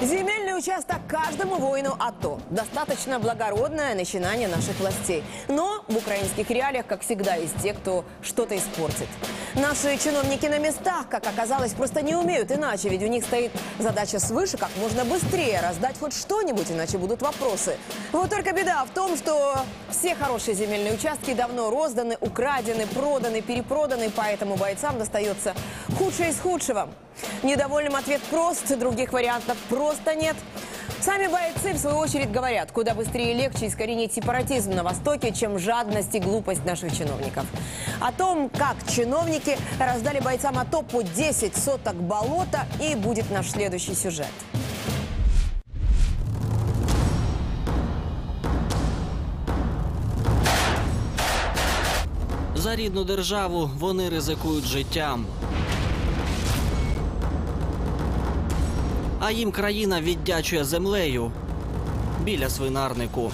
Земельный участок каждому воину АТО. Достаточно благородное начинание наших властей. Но в украинских реалиях, как всегда, есть те, кто что-то испортит. Наши чиновники на местах, как оказалось, просто не умеют иначе. Ведь у них стоит задача свыше как можно быстрее раздать хоть что-нибудь, иначе будут вопросы. Вот только беда в том, что все хорошие земельные участки давно розданы, украдены, проданы, перепроданы. Поэтому бойцам достается худшее из худшего. Недовольным ответ прост, других вариантов просто нет. Сами бойцы, в свою очередь, говорят, куда быстрее и легче искоренить сепаратизм на Востоке, чем жадность и глупость наших чиновников. О том, как чиновники раздали бойцам АТО по 10 соток болота, и будет наш следующий сюжет. За рідну державу вони ризикують життям. А їм країна віддячує землею біля свинарнику.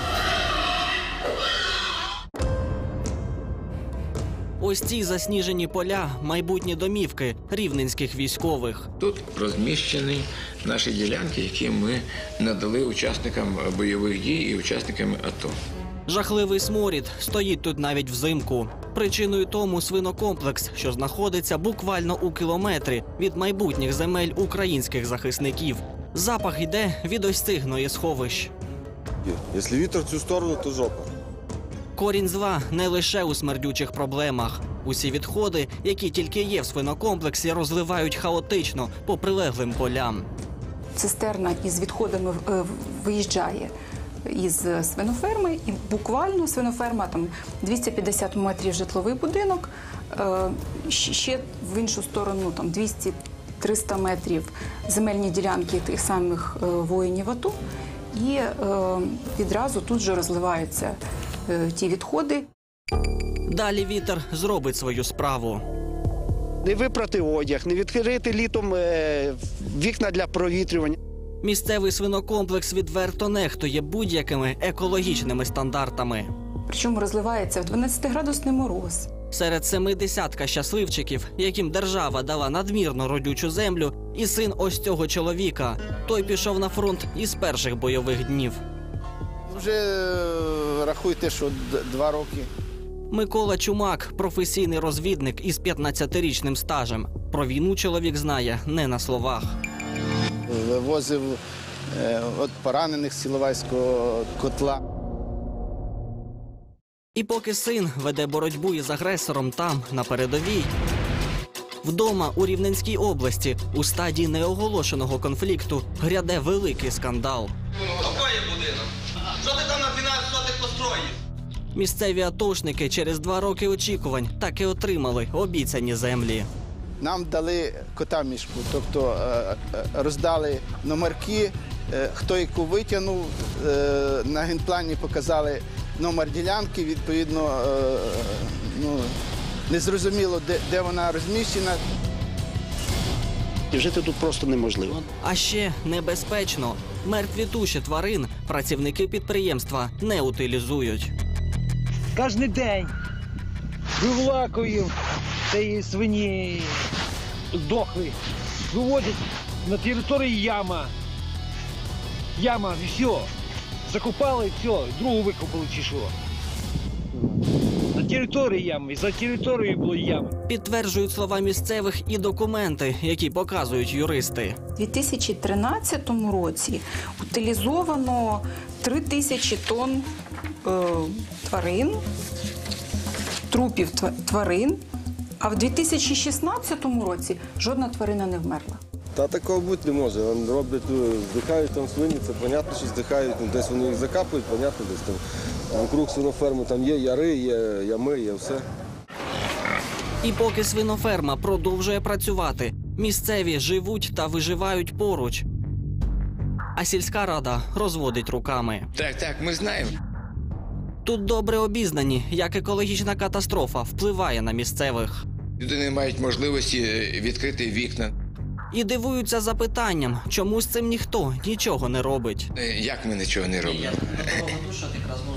Ось ці засніжені поля – майбутні домівки рівненських військових. Тут розміщені наші ділянки, які ми надали учасникам бойових дій і учасникам АТО. Жахливий сморід стоїть тут навіть взимку. Причиною тому свинокомплекс, що знаходиться буквально у кілометрі від майбутніх земель українських захисників. Запах йде від ось цих гноєсховищ. Якщо вітер в цю сторону, то жопа. Корінь зла не лише у смердючих проблемах. Усі відходи, які тільки є в свинокомплексі, розливають хаотично по прилеглим полям. Цистерна із відходами виїжджає із свиноферми, і буквально свиноферма, там 250 метрів житловий будинок, ще в іншу сторону там 200-300 метрів земельні ділянки тих самих воїнів АТО, і відразу тут же розливаються ті відходи. Далі вітер зробить свою справу. Не випрати одяг, не відкрити літом вікна для провітрювання. Місцевий свинокомплекс відверто нехтує будь-якими екологічними стандартами. Причому розливається в 12-градусний мороз. Серед 70 щасливчиків, яким держава дала надмірно родючу землю, і син ось цього чоловіка. Той пішов на фронт із перших бойових днів. Вже рахуйте, що 2 роки. Микола Чумак – професійний розвідник із 15-річним стажем. Про війну чоловік знає не на словах. Вивозив поранених з Іловайського котла. І поки син веде боротьбу із агресором там, на передовій, вдома у Рівненській області у стадії неоголошеного конфлікту гряде великий скандал. Какой будинок? Що ти там на 12 сотих построїв? Місцеві атошники через 2 роки очікувань так і отримали обіцяні землі. Нам дали кота-мішку, тобто роздали номерки, хто яку витягнув, на генплані показали номер ділянки, відповідно, незрозуміло, де вона розміщена. Жити тут просто неможливо. А ще небезпечно. Мертві туші тварин працівники підприємства не утилізують. Кожен день вивлакують цієї свині здохли, виводять на території яма. Яма, і все. Закопали, і все, другу викопали чи що. На території ями, за територією було яма. Підтверджують слова місцевих і документи, які показують юристи. У 2013 році утилізовано 3000 тонн тварин, трупів тварин, а в 2016 році жодна тварина не вмерла. Та такого бути не може. Вони роблять, здихають там свині, це понятно, що здихають. Десь вони їх закапують, понятно, десь там вокруг свиноферми там є яри, є ями, є все. І поки свиноферма продовжує працювати, місцеві живуть та виживають поруч. А сільська рада розводить руками. Так, ми знаємо. Тут добре обізнані, як екологічна катастрофа впливає на місцевих. Люди не мають можливості відкрити вікна. І дивуються запитанням, чому з цим ніхто нічого не робить. Як ми нічого не робимо?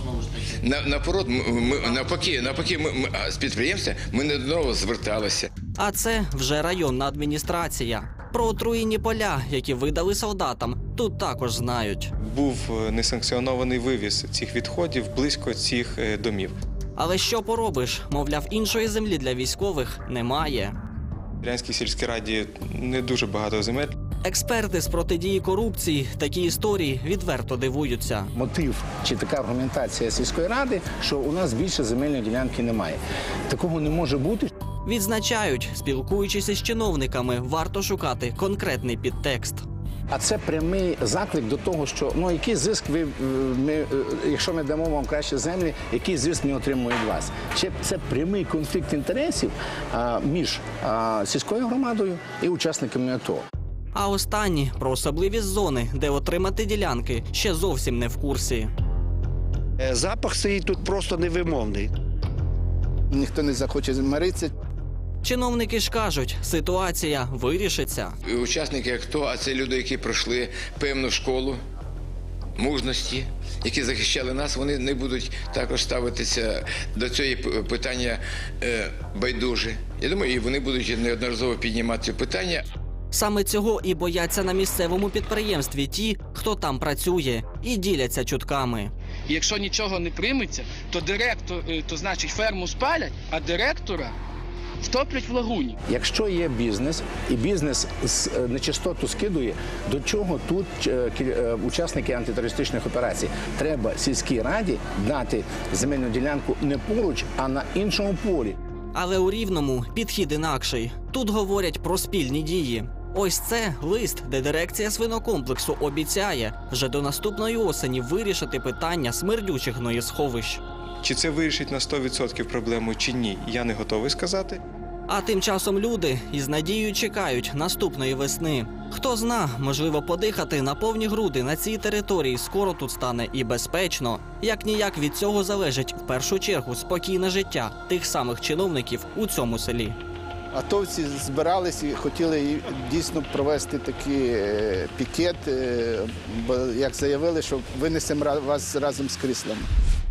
Навпаки, ми з підприємства ми неодноразово зверталися. А це вже районна адміністрація. Про отруєнні поля, які видали солдатам, тут також знають. Був несанкціонований вивіз цих відходів близько цих домів. Але що поробиш? Мовляв, іншої землі для військових немає. В Ділянській сільській раді не дуже багато земель. Експерти з протидії корупції такі історії відверто дивуються. Мотив чи така аргументація сільської ради, що у нас більше земельної ділянки немає. Такого не може бути. Відзначають, спілкуючись із чиновниками, варто шукати конкретний підтекст. А це прямий заклик до того, що який зиск якщо ми дамо вам краще землі, який зиск ми отримуємо від вас. Чи це прямий конфлікт інтересів між сільською громадою і учасниками АТО. А останні про особливі зони, де отримати ділянки, ще зовсім не в курсі. Запах стоїть тут просто невимовний. Ніхто не захоче миритися. Чиновники ж кажуть, ситуація вирішиться. Учасники АТО, а це люди, які пройшли певну школу мужності, які захищали нас, вони не будуть також ставитися до цього питання байдуже. Я думаю, і вони будуть неодноразово піднімати це питання. Саме цього і бояться на місцевому підприємстві ті, хто там працює, і діляться чутками. І якщо нічого не прийметься, то значить ферму спалять, а директора втоплять в лагуні. Якщо є бізнес, і бізнес нечистоту скидує, до чого тут учасники антитерористичних операцій? Треба сільській раді дати земельну ділянку не поруч, а на іншому полі. Але у Рівному підхід інакший. Тут говорять про спільні дії. Ось це лист, де дирекція свинокомплексу обіцяє вже до наступної осені вирішити питання смердючих гноєсховищ. Чи це вирішить на 100% проблему, чи ні, я не готовий сказати. А тим часом люди із надією чекають наступної весни. Хто зна, можливо, подихати на повні груди на цій території скоро тут стане і безпечно. Як-ніяк від цього залежить в першу чергу спокійне життя тих самих чиновників у цьому селі. Атовці збирались і хотіли дійсно провести такий пікет, бо як заявили, що винесемо вас разом з кріслами.